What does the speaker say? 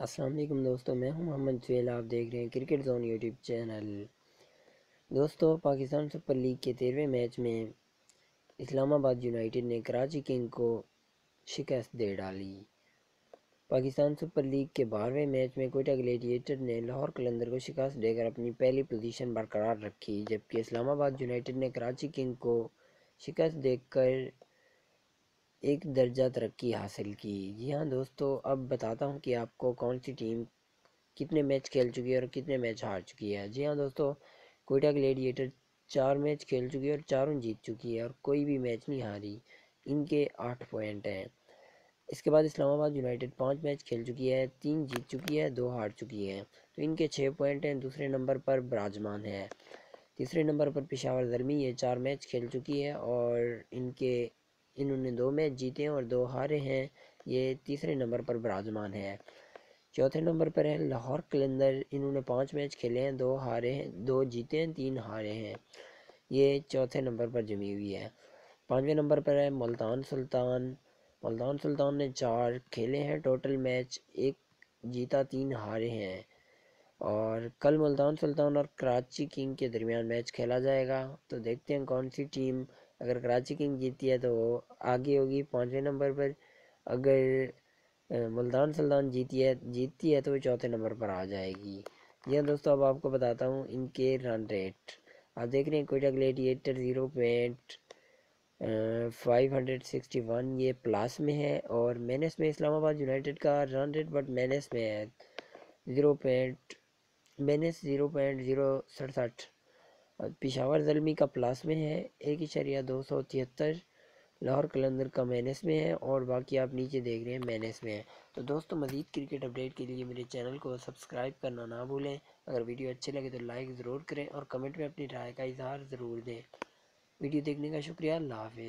السلام علیکم دوستو، میں ہوں محمد سہیل۔ آپ دیکھ رہے ہیں کرکٹ زون یوٹیوب چینل۔ دوستو، پاکستان سپر لیگ کے 13ویں میچ میں اسلام آباد یونائٹڈ نے کراچی کنگ کو شکست دے ڈالی۔ پاکستان سپر لیگ کے 12ویں میچ میں کوئٹہ گلیڈیٹر نے لاہور قلندر کو شکست دے کر اپنی پہلی پوزیشن برقرار رکھی، جبکہ اسلام آباد یونائٹڈ نے کراچی کنگ کو شکست دے کر ایک درجہ ترقی حاصل کی۔ جی ہاں دوستو، اب بتاتا ہوں کہ آپ کو کون سی ٹیم کتنے میچ کھیل چکی ہے اور کتنے میچ ہار چکی ہے۔ جی ہاں دوستو، کوئٹہ گلیڈیٹر 4 میچ کھیل چکی ہے اور چاروں جیت چکی ہے اور کوئی بھی میچ نہیں ہاری۔ ان کے 8 پوائنٹ ہیں۔ اس کے بعد اسلام آباد یونائٹڈ 5 میچ کھیل چکی ہے، 3 جیت چکی ہے، 2 ہار چکی ہے، تو ان کے 6 پوائنٹ ہیں۔ دوسرے نمبر پر براجمان ہے۔ تیسرے نمبر پر پشاور زلمی، یہ 4 میچ کھیل چکی ہے اور انہوں نے 2 میچ جیتے ہیں اور 2 ہارے ہیں، یہ تیسرے نمبر پر براجمان ہے۔ چوتھے نمبر پر ہے لاہور قلندر، انہوں نے 5 میچ کھیلے ہیں، 2 ہارے ہیں، 2 جیتے ہیں، 3 ہارے ہیں، یہ چوتھے نمبر پر جمی ہوئی ہے۔ 5ویں نمبر پر ہے ملتان سلطان۔ ملتان سلطان نے 4 کھیلے ہیں ٹوٹل میچ، 1 جیتا، 3 ہارے ہیں، اور کل ملتان سلطان اور کراچی کنگ کے درمیان میچ کھیلا جائے گا، تو دیکھتے ہیں کون سی ٹیم، اگر کراچی کنگ جیتی ہے تو وہ آگے ہوگی 5ویں نمبر پر، اگر ملتان سلطان جیتتی ہے تو وہ چوتھے نمبر پر آ جائے گی۔ یہ دوستو، اب آپ کو بتاتا ہوں ان کے رن ریٹ۔ آپ دیکھ رہے ہیں کوئٹہ گلیڈیٹر 0.561 یہ پلاس میں ہے، اور مینس میں اسلام آباد یونائٹڈ کا رن ریٹ بٹ مینس میں ہے 0.67۔ پشاور زلمی کا پلاس میں ہے 1.273۔ لاہور قلندر کا مینس میں ہے، اور باقی آپ نیچے دیکھ رہے ہیں مینس میں ہے۔ تو دوستو، مزید کرکٹ اپڈیٹ کے لیے میرے چینل کو سبسکرائب کرنا نہ بھولیں۔ اگر ویڈیو اچھے لگے تو لائک ضرور کریں اور کمنٹ میں اپنی رائے کا اظہار ضرور دیں۔ ویڈیو دیکھنے کا شکریہ۔ اللہ حافظ۔